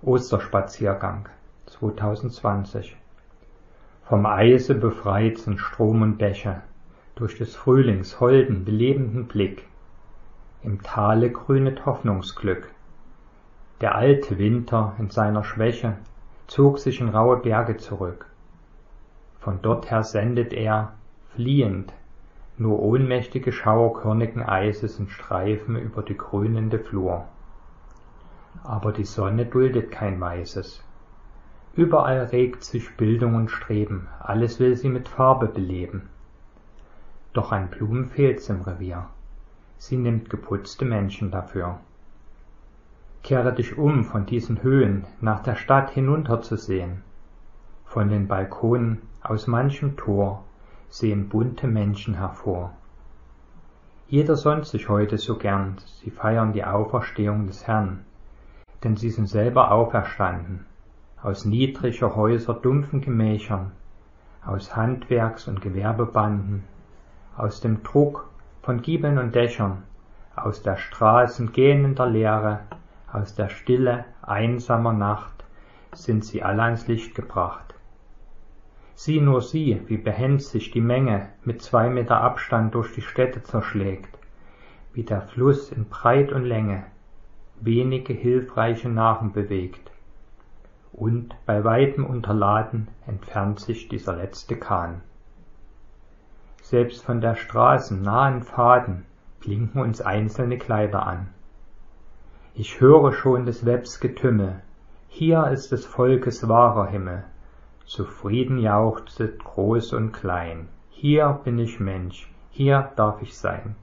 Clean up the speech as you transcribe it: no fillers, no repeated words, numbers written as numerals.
Osterspaziergang 2020. Vom Eise befreit sind Strom und Bäche, durch des Frühlings holden, belebenden Blick. Im Tale grünet Hoffnungsglück. Der alte Winter in seiner Schwäche zog sich in raue Berge zurück. Von dorther sendet er, fliehend, nur ohnmächtige Schauer körnigen Eises in Streifen über die grünende Flur. Aber die Sonne duldet kein Weißes. Überall regt sich Bildung und Streben, alles will sie mit Farbe beleben. Doch an Blumen fehlt's im Revier, sie nimmt geputzte Menschen dafür. Kehre dich um von diesen Höhen, nach der Stadt hinunterzusehen. Von den Balkonen aus manchem Tor sehen bunte Menschen hervor. Jeder sonnt sich heute so gern, sie feiern die Auferstehung des Herrn, denn sie sind selber auferstanden, aus niedriger Häuser dumpfen Gemächern, aus Handwerks- und Gewerbebanden, aus dem Druck von Giebeln und Dächern, aus der Straßen gähnender Leere, aus der Stille einsamer Nacht sind sie alle ans Licht gebracht. Sieh nur sie, wie behend sich die Menge mit 2 Meter Abstand durch die Städte zerschlägt, wie der Fluss in Breit und Länge wenige hilfreiche Nachen bewegt. Und bei weitem unterladen entfernt sich dieser letzte Kahn. Selbst von der Straße nahen Pfaden blinken uns einzelne Kleider an. Ich höre schon des Webbs Getümmel, hier ist des Volkes wahrer Himmel. Zufrieden jauchzet groß und klein, hier bin ich Mensch, hier darf ich sein.